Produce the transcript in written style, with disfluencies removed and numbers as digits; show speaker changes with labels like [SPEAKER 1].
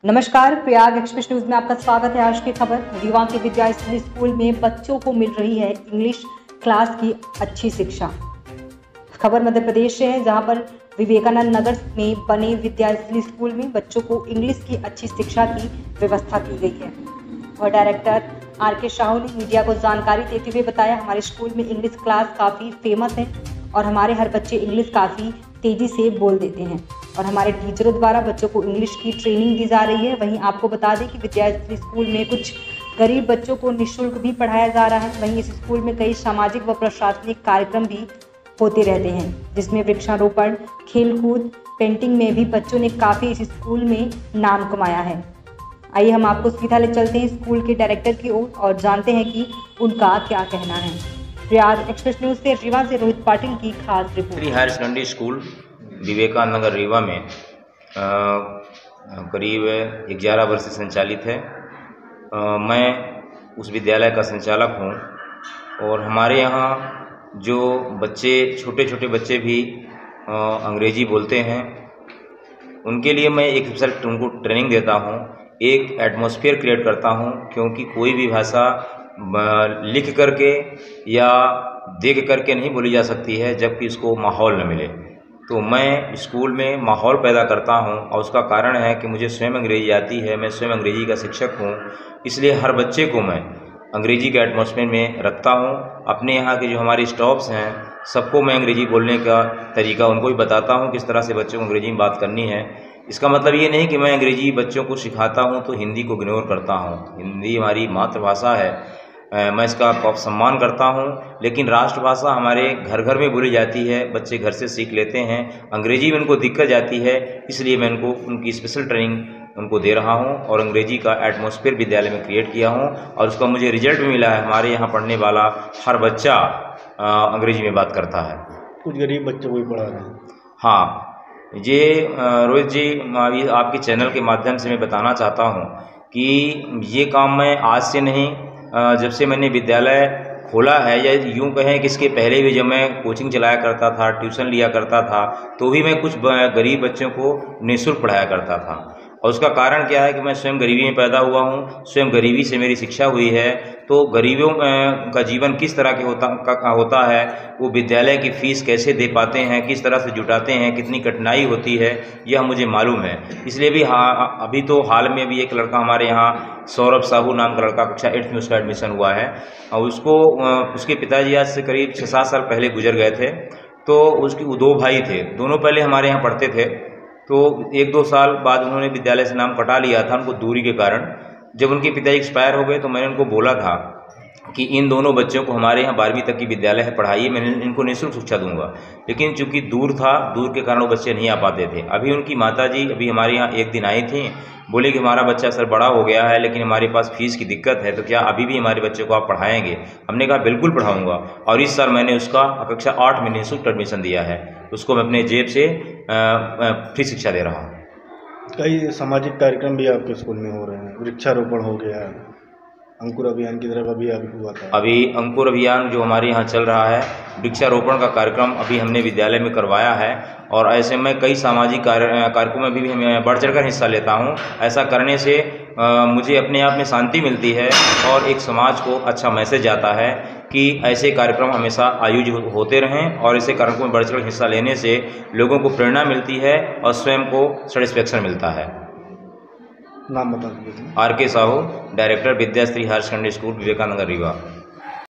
[SPEAKER 1] नमस्कार, Prayag express news में आपका स्वागत है। आज की खबर, रीवा के विद्यास्थली स्कूल में बच्चों को मिल रही है इंग्लिश क्लास की अच्छी शिक्षा। खबर मध्य प्रदेश से है, जहां पर विवेकानंद नगर में बने विद्यास्थली स्कूल में बच्चों को इंग्लिश की अच्छी शिक्षा की व्यवस्था की गई है। और डायरेक्टर आर के साहू ने मीडिया को जानकारी देते हुए बताया, हमारे स्कूल में इंग्लिश क्लास काफ़ी फेमस है और हमारे हर बच्चे इंग्लिश काफ़ी तेज़ी से बोल देते हैं और हमारे टीचरों द्वारा बच्चों को इंग्लिश की ट्रेनिंग दी जा रही है। वहीं आपको बता दें कि विद्यार्थी स्कूल में कुछ गरीब बच्चों को निःशुल्क भी पढ़ाया जा रहा है। वहीं इस स्कूल में कई सामाजिक व प्रशासनिक कार्यक्रम भी होते रहते हैं, जिसमें वृक्षारोपण, खेलकूद, पेंटिंग में भी बच्चों ने काफ़ी इस स्कूल में नाम कमाया है। आइए हम आपको सीधा ले चलते हैं स्कूल के डायरेक्टर की ओर और जानते हैं कि उनका क्या कहना है। प्रयाग एक्सप्रेस न्यूज से रीवा से रोहित पाटिल की खास report.
[SPEAKER 2] Higher secondary school Vivekananda Nagar Rewa में करीब 11 वर्ष से संचालित है। मैं उस विद्यालय का संचालक हूँ और हमारे यहाँ जो बच्चे, छोटे छोटे बच्चे भी अंग्रेजी बोलते हैं, उनके लिए मैं एक स्पेशल उनको ट्रेनिंग देता हूँ, एक एटमॉस्फेयर क्रिएट करता हूँ, क्योंकि कोई भी भाषा लिख करके या देख करके नहीं बोली जा सकती है जबकि उसको माहौल न मिले। तो मैं स्कूल में माहौल पैदा करता हूं और उसका कारण है कि मुझे स्वयं अंग्रेजी आती है, मैं स्वयं अंग्रेजी का शिक्षक हूं, इसलिए हर बच्चे को मैं अंग्रेजी के एटमॉस्फेयर में रखता हूं। अपने यहाँ के जो हमारे स्टाफ्स हैं, सबको मैं अंग्रेजी बोलने का तरीका उनको भी बताता हूं, किस तरह से बच्चों को अंग्रेजी में बात करनी है। इसका मतलब ये नहीं कि मैं अंग्रेजी बच्चों को सिखाता हूँ तो हिंदी को इग्नोर करता हूँ। हिंदी हमारी मातृभाषा है, मैं इसका सम्मान करता हूं, लेकिन राष्ट्रभाषा हमारे घर घर में बोली जाती है, बच्चे घर से सीख लेते हैं। अंग्रेजी में उनको दिक्कत जाती है, इसलिए मैं उनकी स्पेशल ट्रेनिंग उनको दे रहा हूं और अंग्रेजी का एटमॉस्फेयर विद्यालय में क्रिएट किया हूं और उसका मुझे रिजल्ट भी मिला है। हमारे यहाँ पढ़ने वाला हर बच्चा अंग्रेजी में बात करता है।
[SPEAKER 3] कुछ गरीब बच्चों को भी पढ़ा रहे हैं।
[SPEAKER 2] हाँ, ये रोहित जी, अभी आपके चैनल के माध्यम से मैं बताना चाहता हूँ कि ये काम मैं आज से नहीं, जब से मैंने विद्यालय खोला है, या यूँ कहें कि इसके पहले भी जब मैं कोचिंग चलाया करता था, ट्यूशन लिया करता था, तो भी मैं कुछ गरीब बच्चों को निःशुल्क पढ़ाया करता था। और उसका कारण क्या है कि मैं स्वयं गरीबी में पैदा हुआ हूँ, स्वयं गरीबी से मेरी शिक्षा हुई है। तो गरीबों का जीवन किस तरह के होता है, वो विद्यालय की फ़ीस कैसे दे पाते हैं, किस तरह से जुटाते हैं, कितनी कठिनाई होती है, यह मुझे मालूम है। इसलिए भी अभी तो हाल में भी एक लड़का हमारे यहाँ, सौरभ साहू नाम का लड़का, कक्षा 8th में उसका एडमिशन हुआ है और उसके पिताजी आज से करीब 6-7 साल पहले गुजर गए थे। तो उसकी 2 भाई थे, दोनों पहले हमारे यहाँ पढ़ते थे। तो 1-2 साल बाद उन्होंने विद्यालय से नाम कटा लिया था, उनको दूरी के कारण। जब उनके पिता एक्सपायर हो गए तो मैंने उनको बोला था कि इन दोनों बच्चों को हमारे यहाँ 12वीं तक की विद्यालय है, पढ़ाइए, मैंने इनको निःशुल्क शिक्षा दूंगा। लेकिन चूंकि दूर था, दूर के कारण वो बच्चे नहीं आ पाते थे। अभी उनकी माताजी अभी हमारे यहाँ एक दिन आई थी, बोले कि हमारा बच्चा सर बड़ा हो गया है, लेकिन हमारे पास फीस की दिक्कत है, तो क्या अभी भी हमारे बच्चे को आप पढ़ाएंगे? हमने कहा बिल्कुल पढ़ाऊंगा। और इस साल मैंने उसका कक्षा 8 में निःशुल्क एडमिशन दिया है, उसको मैं अपने जेब से फ्री शिक्षा दे रहा हूँ।
[SPEAKER 3] कई सामाजिक कार्यक्रम भी आपके स्कूल में हो रहे हैं, वृक्षारोपण हो गया, अंकुर अभियान की तरफ अभी हुआ था।
[SPEAKER 2] अभी अंकुर अभियान जो हमारे यहाँ चल रहा है, वृक्षारोपण का कार्यक्रम अभी हमने विद्यालय में करवाया है। और ऐसे में कई सामाजिक कार्यक्रमों में भी मैं बढ़ चढ़कर हिस्सा लेता हूँ। ऐसा करने से मुझे अपने आप में शांति मिलती है और एक समाज को अच्छा मैसेज आता है कि ऐसे कार्यक्रम हमेशा आयोजित होते रहें और ऐसे कार्यक्रमों में बढ़ चढ़कर हिस्सा लेने से लोगों को प्रेरणा मिलती है और स्वयं को सेटिस्फेक्शन मिलता है।
[SPEAKER 3] नाम बता दीजिए।
[SPEAKER 2] R K Sahu, director Vidyashree higher secondary school Vivekananda Rewa.